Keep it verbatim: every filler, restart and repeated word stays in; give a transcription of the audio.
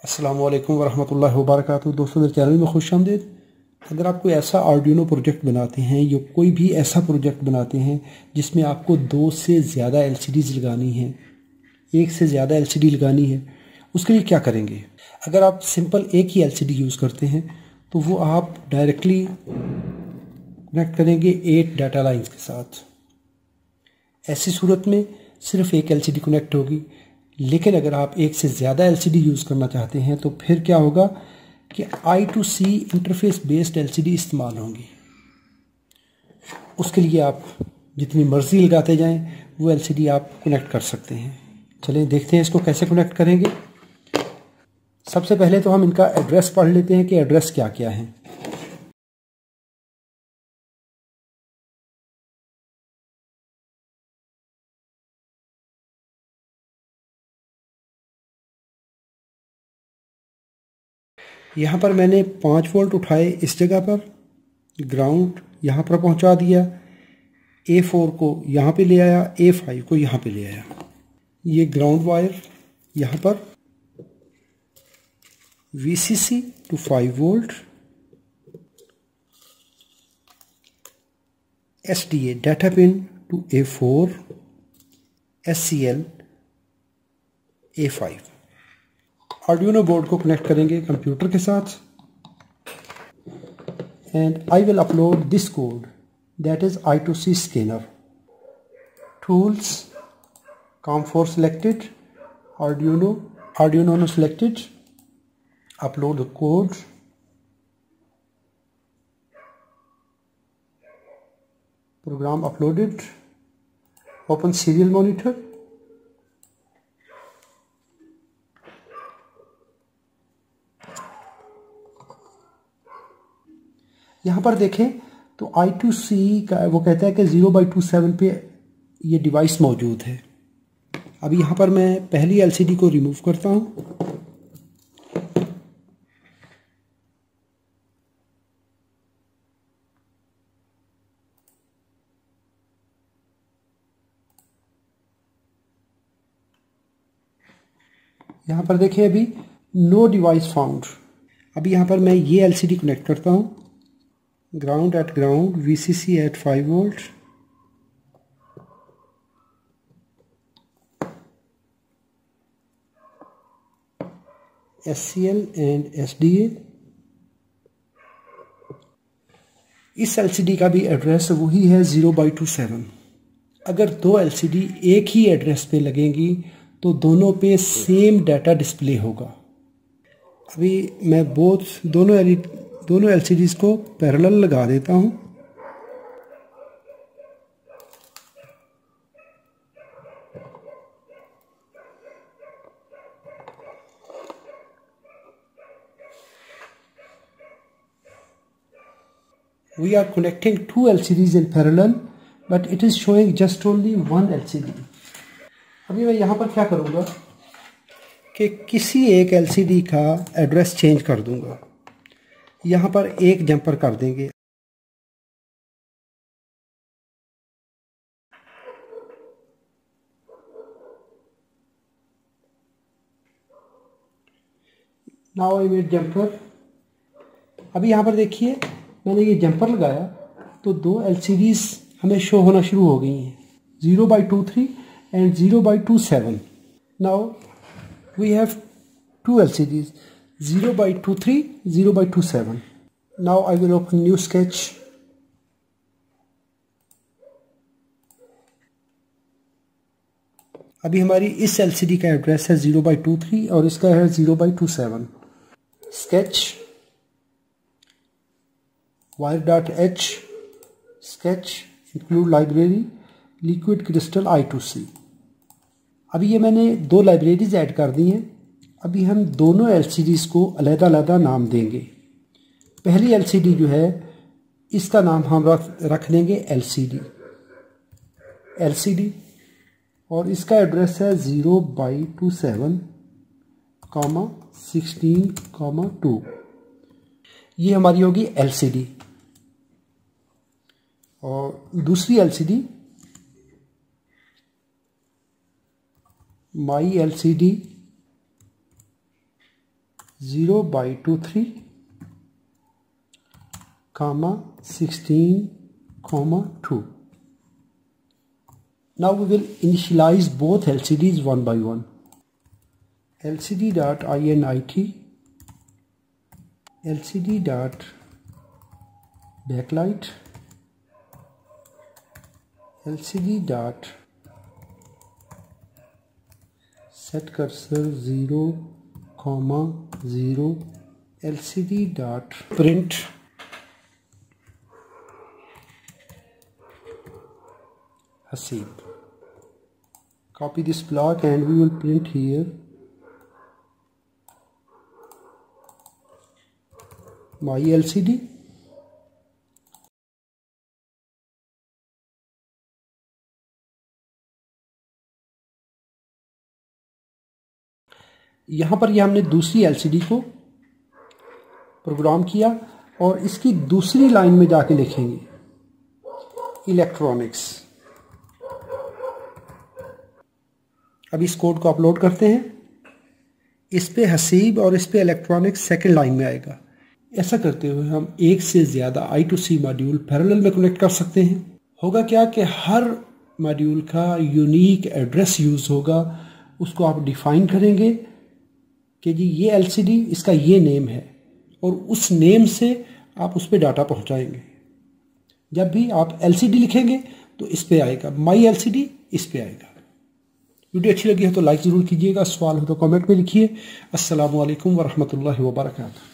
अस्सलामु अलैकुम वरहमतुल्लाहि वबरकातुहू। दोस्तों, मेरे चैनल में खुश आमदीद। अगर आप कोई ऐसा आर्डिनो प्रोजेक्ट बनाते हैं या कोई भी ऐसा प्रोजेक्ट बनाते हैं जिसमें आपको दो से ज़्यादा एलसीडीज लगानी है, एक से ज़्यादा एलसीडी लगानी है, उसके लिए क्या करेंगे? अगर आप सिंपल एक ही एलसीडी यूज़ करते हैं तो वो आप डायरेक्टली कनेक्ट करेंगे एट डाटा लाइंस के साथ। ऐसी सूरत में सिर्फ एक एलसीडी कनेक्ट होगी। लेकिन अगर आप एक से ज़्यादा एलसीडी यूज़ करना चाहते हैं तो फिर क्या होगा कि I two C interface based LCD इस्तेमाल होंगी। उसके लिए आप जितनी मर्ज़ी लगाते जाएं वो एलसीडी आप कनेक्ट कर सकते हैं। चलें देखते हैं इसको कैसे कनेक्ट करेंगे। सबसे पहले तो हम इनका एड्रेस पढ़ लेते हैं कि एड्रेस क्या क्या है। यहाँ पर मैंने पाँच वोल्ट उठाए इस जगह पर, ग्राउंड यहाँ पर पहुँचा दिया, ए फोर को यहाँ पे ले आया, ए फाइव को यहाँ पे ले आया। ये ग्राउंड वायर यहाँ पर VCC to five volt, SDA data pin to A four, SCL A five. Arduino board को कनेक्ट करेंगे कंप्यूटर के साथ and I will upload this code that is I two C scanner. Tools, COM four selected, Arduino, Arduino Uno selected, upload the code, program uploaded, open serial monitor, यहाँ पर देखें तो आई two सी का वो कहता है कि ज़ीरो बाई टू सेवन पे ये डिवाइस मौजूद है। अभी यहाँ पर मैं पहली एलसीडी को रिमूव करता हूँ। यहाँ पर देखें अभी नो डिवाइस फाउंड। अभी यहाँ पर मैं ये एलसीडी कनेक्ट करता हूँ। Ground at ground, VCC at five volt, SCL and SDA. इस एलसीडी का भी एड्रेस वही है ज़ीरो बाई टू सेवन। अगर दो एलसीडी एक ही एड्रेस पे लगेंगी तो दोनों पे सेम डाटा डिस्प्ले होगा। अभी मैं बोथ दोनों एल दोनों एलसीडीज को पैरेलल लगा देता हूँ। We are connecting two L C Ds in parallel, but it is showing just only one L C D. अभी मैं यहाँ पर क्या करूँगा कि किसी एक L C D का एड्रेस चेंज कर दूँगा। यहाँ पर एक जंपर कर देंगे। Now I made jumper. अभी यहाँ पर देखिए मैंने ये जंपर लगाया तो दो एलसीडीज हमें शो होना शुरू हो गई हैं, zero by two three and zero by two seven. Now we have two LCDs, zero by two three, zero by two seven. Now I will open new sketch. अभी हमारी इस एलसीडी का एड्रेस है ज़ीरो बाई टू थ्री और इसका है zero by two seven. Sketch, wire dot H, sketch, include library, liquid crystal I two C. अभी ये मैंने दो लाइब्रेरीज ऐड कर दी हैं। अभी हम दोनों एलसीडीज को अलग अलग नाम देंगे। पहली एलसीडी जो है इसका नाम हम रख रख देंगे एलसीडी एलसीडी और इसका एड्रेस है zero by two seven comma sixteen comma two. ये हमारी होगी एलसीडी। और दूसरी LCD my LCD zero by two three comma sixteen comma two. Now we will initialize both L C Ds one by one. L C D dot init, L C D dot backlight, L C D dot set cursor zero comma zero, L C D dot print Haseeb. Copy this block and we will print here my L C D. यहाँ पर यह हमने दूसरी L C D को program किया और इसकी दूसरी लाइन में जाके लिखेंगे इलेक्ट्रॉनिक्स। अब इस कोड को अपलोड करते हैं। इस पे हसीब और इस पे इलेक्ट्रॉनिक्स सेकंड लाइन में आएगा। ऐसा करते हुए हम एक से ज़्यादा I two C module parallel में कनेक्ट कर सकते हैं। होगा क्या कि हर मॉड्यूल का यूनिक एड्रेस यूज़ होगा, उसको आप डिफाइन करेंगे कि जी ये एलसीडी इसका ये नेम है और उस नेम से आप उस पर डाटा पहुंचाएंगे। जब भी आप एलसीडी लिखेंगे तो इस पे आएगा, माई एलसीडी इस पे आएगा। वीडियो अच्छी लगी है तो लाइक ज़रूर कीजिएगा, सवाल हो तो कमेंट में लिखिए। अस्सलामु अलैकुम वरहमतुल्लाहि वबरकातुहू।